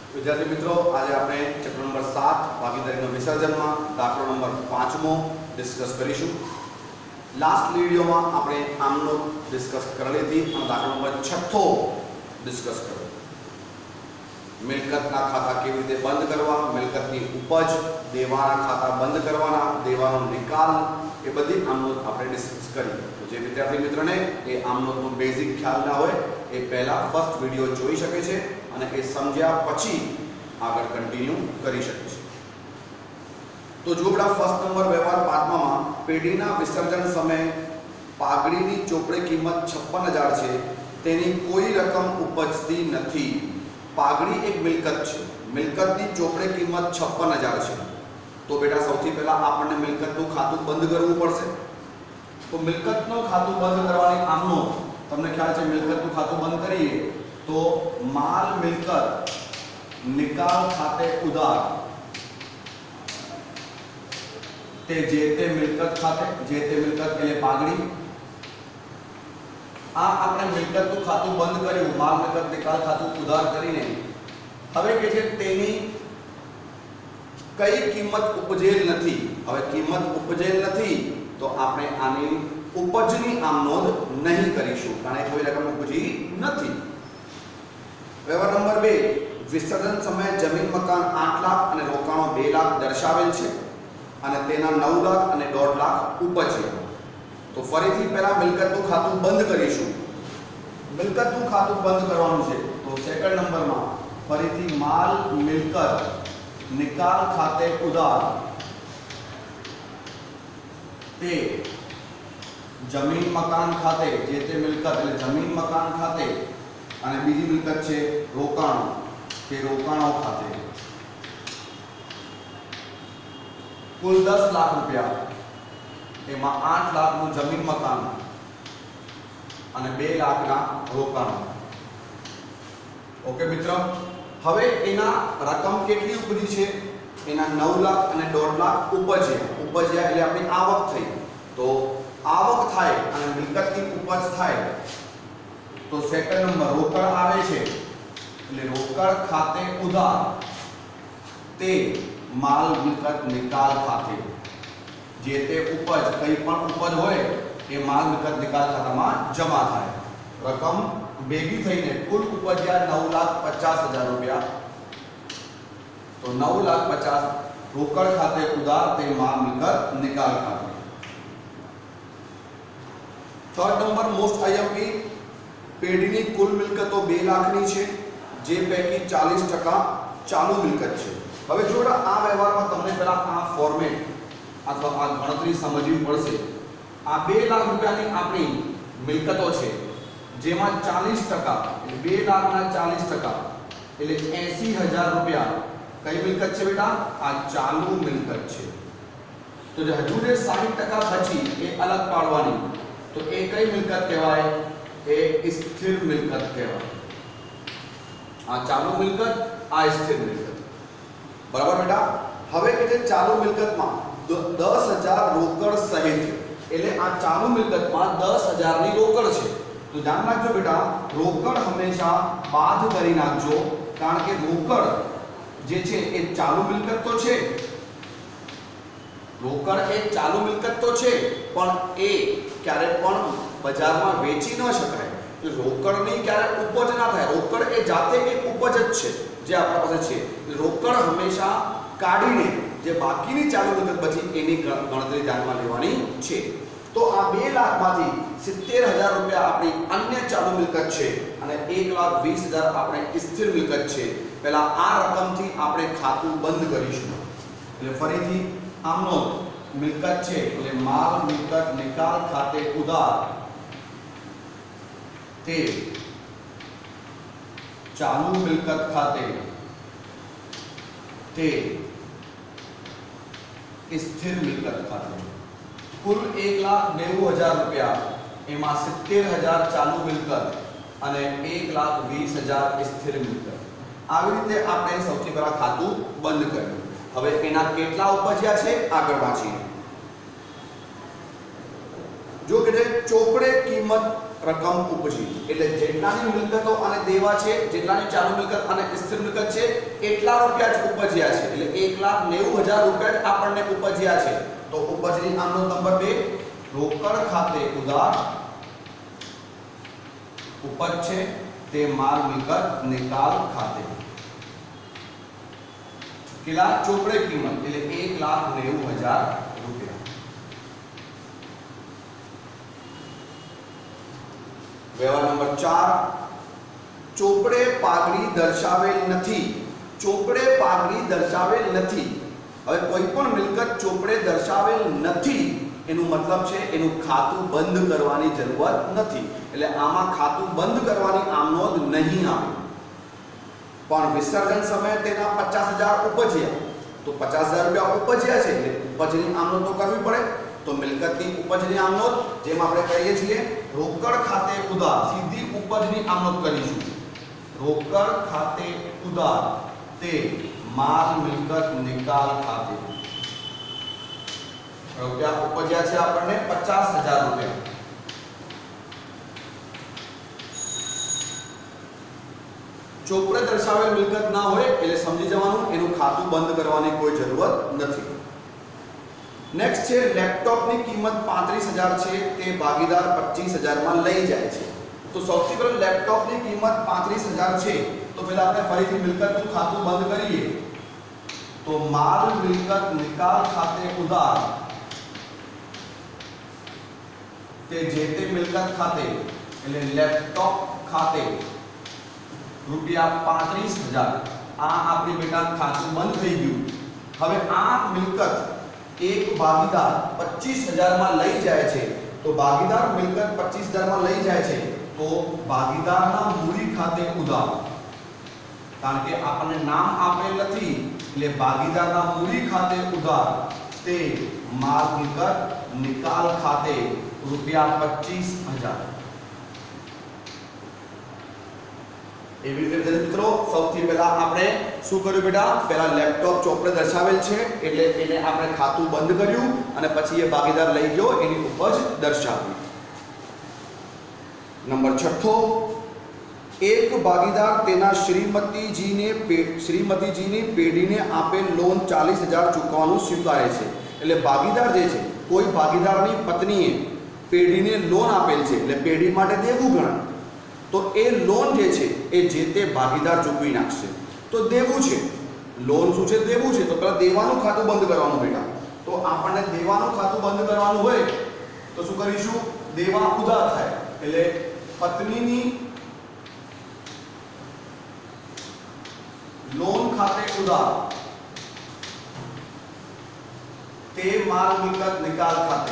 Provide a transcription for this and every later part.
विद्यार्थी मित्रों, आज આપણે ચેપ્ટર નંબર 7 ભાગીદારીનો વિસર્જનમાં દાખલો નંબર 5મો ડિસ્કસ કરીશું। લાસ્ટ વિડિયોમાં આપણે આમનો ડિસ્કસ કરેલી હતી અને દાખલો નંબર 6 ડિસ્કસ કર્યો। મિલકતના ખાતા કેવી રીતે બંધ કરવા, મિલકતની ઉપજ, દેવાના ખાતા બંધ કરવાના, દેવાનો નિકાલ, એ બધી આમનો આપણે ડિસ્કસ કરી। તો જે વિદ્યાર્થી મિત્રને એ આમનોનો બેઝિક ખ્યાલ ના હોય એ પહેલા ફર્સ્ટ વિડિયો જોઈ શકે છે અને એ સમજ્યા પછી આગળ કન્ટિન્યુ કરી શકે છે। તો જો આપણા ફર્સ્ટ નંબર વ્યવહાર 5માં પેઢીના વિસર્જન સમયે પાઘડીની ચોપડે કિંમત 56,000 છે, તેની કોઈ રકમ ઉપજતી નથી। પાઘડી એક મિલકત છે, મિલકતની ચોપડે કિંમત 56,000 છે। તો બેટા સૌથી પહેલા આપણને મિલકતનું ખાતું બંધ કરવું પડશે। તો મિલકતનું ખાતું બંધ કરવાની આમનો તમને ખ્યાલ છે, મિલકતનું ખાતું બંધ કરીએ તો માલ મિલકત નિકાલ ખાતે ઉધાર તે જે મિલકત ખાતે જે મિલકત એટલે પાઘડી આ આપણે મિલકતનું ખાતું બંધ કર્યું, માલ મિલકત નિકાલ ખાતું ઉધાર કરીને હવે કે છે તેની કઈ કિંમત ઉપજેલ નથી। હવે કિંમત ઉપજેલ નથી તો આપણે આની ઉપજની આમ નોંધ નહીં કરીશું કારણ કે કોઈ રકમ ઉપજી નથી। વ્યવહાર નંબર 2 વિસર્જન સમયે જમીન મકાન 8 લાખ અને રોકાણો 2 લાખ દર્શાવેલ છે અને તેના 9 લાખ અને 1.5 લાખ ઉપજે। તો ફરીથી પહેલા મિલકતનું ખાતું બંધ કરીશું। મિલકતનું ખાતું બંધ કરવાનું છે તો સેકન્ડ નંબરમાં ફરીથી માલ મિલકત નિકાલ ખાતે ઉધાર તે જમીન મકાન ખાતે જે મિલકત એટલે જમીન મકાન ખાતે અને બીજી મિલકત છે રોકાણો તે રોકાણો ખાતે કુલ 10 લાખ રૂપિયા એમાં 8 લાખનું જમીન મકાન અને 2 લાખના રોકાણો। ઓકે મિત્ર, હવે એના રકમ કેટલી ઉપજી છે? એના 9 લાખ અને 1.5 લાખ ઉપજ્યા એટલે આપણી આવક થઈ। તો આવક થાય અને મિલકતની ઉપજ થાય તો સેકન્ડ નંબર રોકડ આવે છે એટલે રોકડ ખાતે ઉધાર તે માલ મિલકત નિકાલ ખાતે જે તે ઉપજ કઈ પણ ઉપજ હોય એ માલ મિલકત નિકાલ ખાતામાં જમા થાય। રકમ ભેગી થઈને કુલ ઉપજ્યા 9,50,000 રૂપિયા। તો 9,50,000 રોકડ ખાતે ઉધાર તે માલ મિલકત નિકાલ ખાતે। થર્ડ નંબર મોસ્ટ આઈએમપી પેઢીની કુલ મિલકતો 2 લાખની છે જે પૈકી 40% ચાલુ મિલકત છે। હવે જોડા આ વ્યવહારમાં તમને પહેલા આ ફોર્મેટ અથવા આ ગણતરી સમજવી પડશે। આ 2 લાખ રૂપિયાની આપણી મિલકતો છે જેમાં 40% એટલે 2 લાખના 40% એટલે 80,000 રૂપિયા કઈ મિલકત છે બેટા? આ ચાલુ મિલકત છે। તો જે હજુ જે 60% બચી એ અલગ પાડવાની તો એ કઈ મિલકત કહેવાય? એ સ્થિર મિલકત કહેવાય। આ ચાલુ મિલકત, આ સ્થિર મિલકત, બરાબર બેટા। હવે કે જે ચાલુ મિલકતમાં 10,000 રોકડ સહિત એટલે આ ચાલુ મિલકતમાં 10,000 ની રોકડ છે। તો ધ્યાન રાખજો બેટા, રોકડ હંમેશા બાદ કરી નાખજો કારણ કે રોકડ જે છે એ ચાલુ મિલકત તો છે, રોકડ એ ચાલુ મિલકત તો છે પણ એ ક્યારે પણ બજારમાં વેચી ન શકાય। રોકડની ક્યારે ઉપજ ના થાય। રોકડ એ જાતે એક ઉપજ જ છે જે આપણા પાસે છે। રોકડ હંમેશા કાઢીને જે બાકીની ચાલુ મિલકત બચી એની ગણતરી ધ્યાનમાં લેવાની છે। તો આ 2 લાખમાંથી 70,000 રૂપિયા આપણી અન્ય ચાલુ મિલકત છે અને 1,20,000 આપણે સ્થિર મિલકત છે। પહેલા આ રકમથી આપણે ખાતું બંધ કરીશું। એટલે ફરીથી આમનો મિલકત છે એટલે માલ મિલકત નિકાલ ખાતે ઉધાર તે ચાલુ મિલકત ખાતે તે સ્થિર મિલકત ખાતે કુલ 1,90,000 રૂપિયા એમાં 70,000 ચાલુ મિલકત અને 1,20,000 સ્થિર મિલકત। આવી રીતે આપણે સૌથી પહેલા ખાતું બંધ કર્યું। હવે એના કેટલા ઉપજ્યા છે આગળ વાંચીએ। જો કે ચોપડે કિંમત રકમ ઉપજી, એટલે જેટલાની મિલકતો અને દેવા છે, જેટલાની ચાલુ મિલકત અને સ્થિર મિલકત છે એટલા રૂપિયા જ ઉપજ્યા છે, એટલે 1,90,000 રૂપિયા જ આપણને ઉપજ્યા છે. તો ઉપજની આમનો નંબર 2 રોકડ ખાતે ઉધાર ઉપજ છે તે માલ મિલકત નિકાલ ખાતે કેટલા ચોપડે કિંમત એટલે 1,90,000 રૂપિયા. વ્યવહાર નંબર 4 ચોપડે પાઘડી દર્શાવેલ નથી. ચોપડે પાઘડી દર્શાવેલ નથી. હવે કોઈ પણ મિલકત ચોપડે દર્શાવેલ નથી એનું મતલબ છે એનું ખાતું બંધ કરવાની જરૂરત નથી, એટલે આમાં ખાતું બંધ કરવાની આમનોંધ નહીં આવે. પણ વિસર્જન સમયે તેના 50,000 ઉપજ્યા, તો 50,000 રૂપિયા ઉપજ્યા છે એટલે ઉપજની આમનોંધ તો કરવી પડે. તો મિલકતની ઉપજની આમનોંધ જેમ આપણે કહીએ છીએ રોકડ ખાતે ઉધાર, સીધી ઉપજની આમનોંધ કરીશું. રોકડ ખાતે ઉધાર તે માલ મિલકત નિકાલ ખાતે રૂપિયા ઉપજ્યા છે આપણને 50,000 રૂપિયા. ચોપડે દર્શાવેલ મિલકત ના હોય એટલે સમજી જવાનું એનું ખાતું બંધ કરવાની કોઈ જરૂરત નથી. નેક્સ્ટ છે લેપટોપની કિંમત 35,000 છે તે ભાગીદાર 25,000 માં લઈ જાય છે. તો સૌથી પહેલા લેપટોપની કિંમત 35,000 છે તો પહેલા આપણે ફરીથી મિલકતનું ખાતું બંધ કરીએ. તો માલ મિલકત નિકાલ ખાતે ઉધાર તે જે તે મિલકત ખાતે એટલે લેપટોપ ખાતે રૂપિયા 35,000 આ આપણી બેટા ખાતું બંધ થઈ ગયું. હવે આ મિલકત એક ભાગીદાર 25,000 માં લઈ જાય છે. તો ભાગીદાર મિલકત 25,000 માં લઈ જાય છે તો ભાગીદારના મૂડી ખાતે ઉધાર, કારણ કે આપણને નામ આપેલ નથી એટલે ભાગીદારના મૂડી ખાતે ઉધાર તે માલ મિલકત નિકાલ ખાતે રૂપિયા 25,000. એવી રીતે મિત્રો સૌથી પહેલા આપણે શું કર્યું બેટા, પહેલા લેપટોપ ચોપડે દર્શાવેલ છે એટલે એને આપણે ખાતું બંધ કર્યું અને પછી એ ભાગીદાર લઈ ગયો એની ઉપજ દર્શાવી. નંબર 6 એક ભાગીદાર તેના શ્રીમતીજીની પેઢીને આપેલ લોન 40,000 ચૂકવવાનું સ્વીકારે છે. એટલે ભાગીદાર જે છે, કોઈ ભાગીદારની પત્નીએ પેઢીને લોન આપેલ છે એટલે પેઢી માટે દેવું ગણાય. તો એ લોન જે છે એ જે તે ભાગીદાર ચૂકવી નાખશે. તો દેવું છે, લોન શું છે, દેવું છે. તો પહેલા દેવાનું ખાતું બંધ કરવાનું બેટા. તો આપણને દેવાનું ખાતું બંધ કરવાનું હોય તો શું કરીશું, દેવા ઉધાર થાય એટલે પત્નીની લોન ખાતે ઉધાર તે માલ મિલકત નિકાલ ખાતે.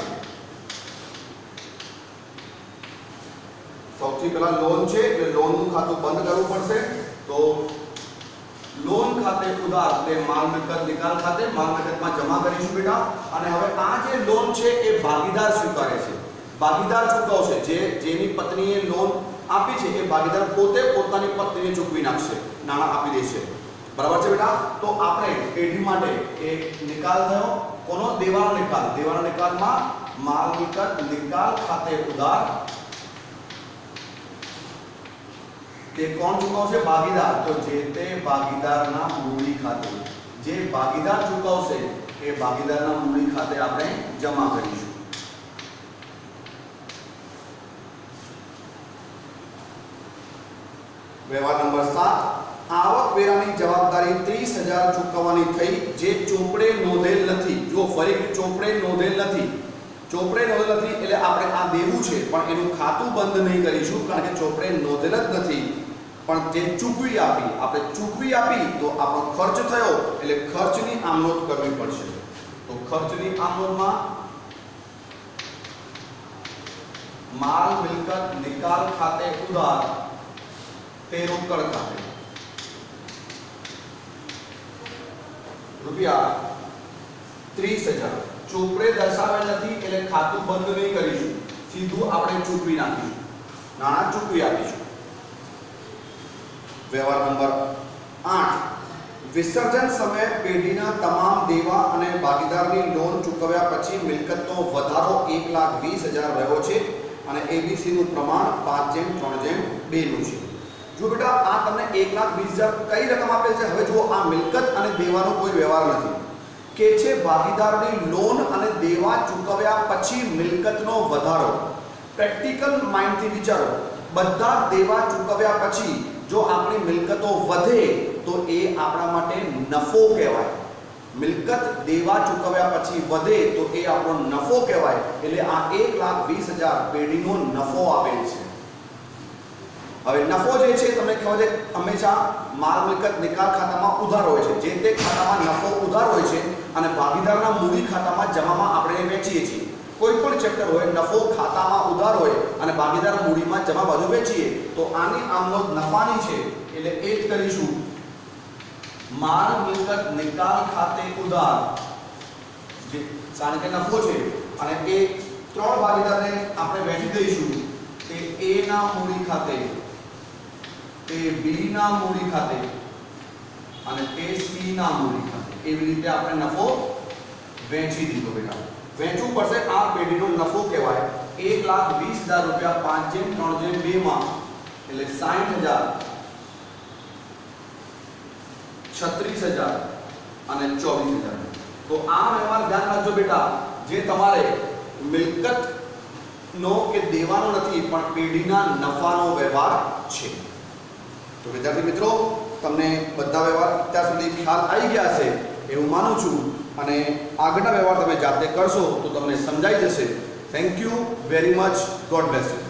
સૌથી પહેલા લોન છે એટલે લોનનું ખાતું બંધ કરવું પડશે. તો લોન ખાતે ઉધાર તે માલ મિલકત નિકાલ ખાતે માલ મિલકતમાં જમા કરીશું બેટા. અને હવે આ જે લોન છે એ ભાગીદાર સ્વીકારે છે, ભાગીદાર ચૂકવશે. જેની પત્નીએ લોન આપી છે એ ભાગીદાર પોતે પોતાની પત્નીને ચૂકવી નાખશે, નાણાં આપી દેશે. બરાબર છે બેટા. તો આપણે પેઢી માટે એ નિકાલ થયો. કોનો? દેવાનો નિકાલ. દેવાનો નિકાલમાં માલ મિલકત નિકાલ ખાતે ઉધાર તે કોણ ચૂકવશે? ભાગીદાર. તો જે તે ભાગીદારના મૂડી ખાતે, જે ભાગીદાર ચૂકવશે એ ભાગીદારના મૂડી ખાતે આપણે જમા કરીશું. વ્યવહાર નંબર 7 આવકવેરાની જવાબદારી 30,000 ચૂકવવાની થઈ જે ચોપડે નોંધેલ નથી. જો ફરી ચોપડે નોંધેલ નથી, ચોપડે નોંધેલ નથી એટલે આપણે આ દેવું છે પણ એનું ખાતું બંધ નહીં કરીશું કારણ કે ચોપડે નોંધેલ જ નથી. પણ જે ચૂકવી આપી, આપણે ચૂકવી આપી તો આપણો ખર્ચ થયો એટલે ખર્ચની આમનોંધ કરવી પડશે. તો ખર્ચની આમનોંધમાં માલ મિલકત નિકાલ ખાતે ઉધાર તે રોકડ ખાતે રૂપિયા 30,000 ચોપડે દર્શાવેલ નથી એટલે ખાતું બંધ નહીં કરીશું, સીધું આપણે ચૂકવી નાખીશું, નાણાં ચૂકવી આપીશું. વ્યવહાર નંબર 8 વિસર્જન સમયે પેઢીના તમામ દેવા અને ભાગીદારની લોન ચૂકવ્યા પછી મિલકતનો વધારો 1,20,000 રહ્યો છે અને ABC નું પ્રમાણ 5:3:2 નું છે। જો બેટા આ તમને 1,20,000 કઈ રકમ આપેલ છે? હવે જુઓ આ મિલકત અને દેવાનો કોઈ વ્યવહાર નથી કે છે ભાગીદારની લોન અને દેવા ચૂકવ્યા પછી મિલકતનો વધારો। પ્રેક્ટિકલ માઇન્ડથી વિચારો, બધા દેવા ચૂકવ્યા પછી જો આપણી મિલકતો વધે તો એ આપણા માટે નફો કહેવાય। મિલકત દેવા ચૂકવ્યા પછી વધે તો એ આપણો નફો કહેવાય। એટલે આ 1,20,000 પેઢીનો નફો આપેલ છે। હવે નફો જે છે તમને ખબર છે હંમેશા માલ મિલકત નિકાલ ખાતામાં ઉધાર હોય છે। જે તે ખાતામાં નફો ઉધાર હોય છે અને ભાગીદારના મૂડી ખાતામાં જમામાં આપણે વેચીએ છીએ। કોઈ પણ ચેપ્ટર હોય, નફો ખાતામાં ઉધાર હોય અને ભાગીદાર મૂડીમાં જમા બાજુ વેચીએ તો આની આમનો નફાની છે એટલે એ જ કરીશું। માલ મિલકત નિકાલ ખાતે ઉધાર જે કારણ કે નફો છે અને એ ત્રણ ભાગીદારને આપણે વેચી દઈશું। તે A ના મૂડી ખાતે, તે B ના મૂડી ખાતે અને તે C ના મૂડી ખાતે। એવી રીતે આપણે નફો વેચી દીધો બેટા। વેચવું પડશે, આ પેઢીનો નફો કહેવાય। 1,20,000 રૂપિયા 5/3/2 માં એટલે 60,000, 36,000 અને 24,000। તો આ વ્યવહાર ધ્યાન રાખજો બેટા, જે તમારે મિલકત નો કે દેવાનો નથી પણ પેઢીના નફાનો વ્યવહાર છે। તો વિદ્યાર્થી મિત્રો, તમને બધા વ્યવહાર અત્યાર સુધી ખ્યાલ આવી ગયા હશે એવું માનું છું અને આગળના વ્યવહાર તમે જાતે કરશો તો તમને સમજાઈ જશે। Thank you very much, god bless you.